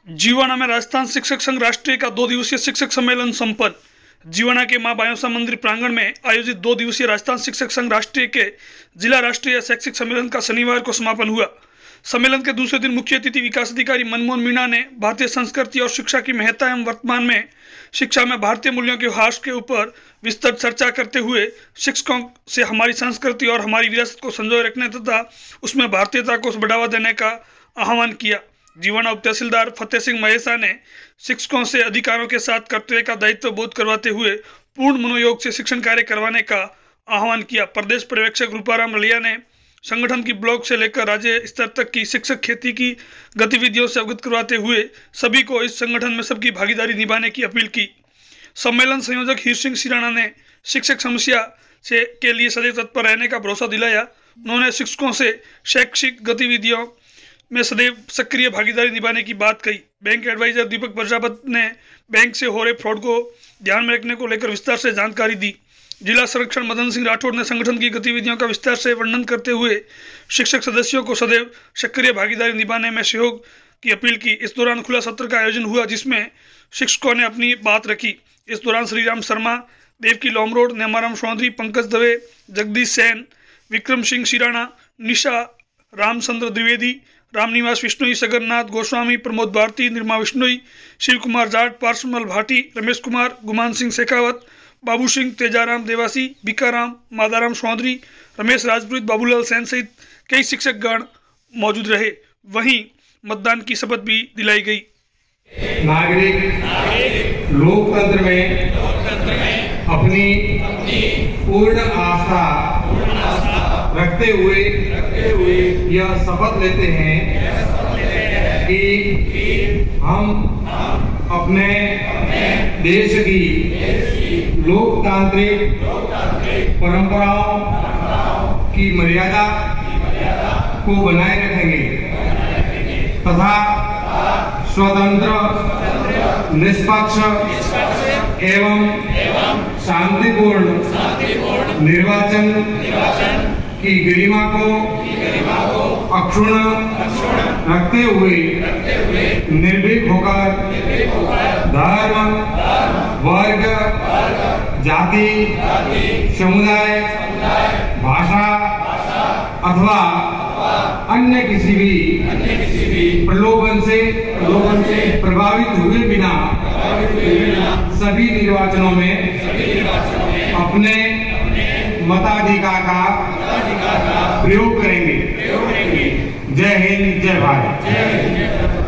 जीवाणा में राजस्थान शिक्षक संघ राष्ट्रीय का 2 दिवसीय शिक्षक सम्मेलन संपन्न। जीवाणा के मां बायोसा मंदिर प्रांगण में आयोजित 2 दिवसीय राजस्थान शिक्षक संघ राष्ट्रीय के जिला राष्ट्रीय शैक्षिक सम्मेलन का शनिवार को समापन हुआ। सम्मेलन के दूसरे दिन मुख्य अतिथि विकास अधिकारी मनमोहन मीणा ने भारतीय संस्कृति और शिक्षा की महत्ता एवं वर्तमान में शिक्षा में भारतीय मूल्यों के ह्रास के ऊपर विस्तृत चर्चा करते हुए शिक्षकों से हमारी संस्कृति और हमारी विरासत को संजोए रखने तथा उसमें भारतीयता को बढ़ावा देने का आह्वान किया। जीवाणा उप तहसीलदार फतेह सिंह महेसा ने शिक्षकों से अधिकारों के साथ कर्तव्य का दायित्व बोध करवाते हुए पूर्ण मनोयोग से शिक्षण कार्य करवाने का आह्वान किया। प्रदेश पर्यवेक्षक रूपाराम रलिया ने संगठन की ब्लॉक से लेकर राज्य स्तर तक की शिक्षक खेती की गतिविधियों से अवगत करवाते हुए सभी को इस संगठन में सबकी भागीदारी निभाने की अपील की। सम्मेलन संयोजक हीर सिंह सिराणा ने शिक्षक समस्या से के लिए सदैव तत्पर रहने का भरोसा दिलाया। उन्होंने शिक्षकों से शैक्षिक गतिविधियों में सदैव सक्रिय भागीदारी निभाने की बात कही। बैंक एडवाइजर दीपक प्रजापति ने बैंक से हो रहे फ्रॉड को ध्यान में रखने को लेकर विस्तार से जानकारी दी। जिला संरक्षण मदन सिंह राठौड़ ने संगठन की गतिविधियों का विस्तार से वर्णन करते हुए शिक्षक सदस्यों को सदैव सक्रिय भागीदारी निभाने में सहयोग की अपील की। इस दौरान खुला सत्र का आयोजन हुआ जिसमें शिक्षकों ने अपनी बात रखी। इस दौरान श्रीराम शर्मा, देवकी लोमरोड, नेमाराम चौधरी, पंकज दवे, जगदीश सेन, विक्रम सिंह सिराणा, निशा, रामचंद्र द्विवेदी, रामनिवास विष्णुई, सगरनाथ गोस्वामी, प्रमोद भारती, निर्मा विष्णुई, शिव कुमार जाट, पार्समल भाटी, रमेश कुमार, गुमान सिंह शेखावत, बाबू सिंह, तेजाराम देवासी, बीकाराम, मादाराम चौधरी, रमेश राजपूत, बाबूलाल सेन सहित कई शिक्षकगण मौजूद रहे। वहीं मतदान की शपथ भी दिलाई गई। नागरिक लोकतंत्र में अपनी पूर्ण आस्था रखते हुए यह शपथ लेते हैं कि हम अपने देश की लोकतांत्रिक परंपराओं की मर्यादा को बनाए रखेंगे तथा स्वतंत्र, निष्पक्ष एवं शांतिपूर्ण निर्वाचन की गरिमा को अक्षुण्ण रखते हुए निर्भीक होकर धर्म, वर्ग, जाति, समुदाय, भाषा अथवा अन्य किसी भी प्रलोभन से प्रभावित हुए बिना सभी निर्वाचनों में अपने मताधिकार का प्रयोग करेंगे। जय हिंद, जय भारत।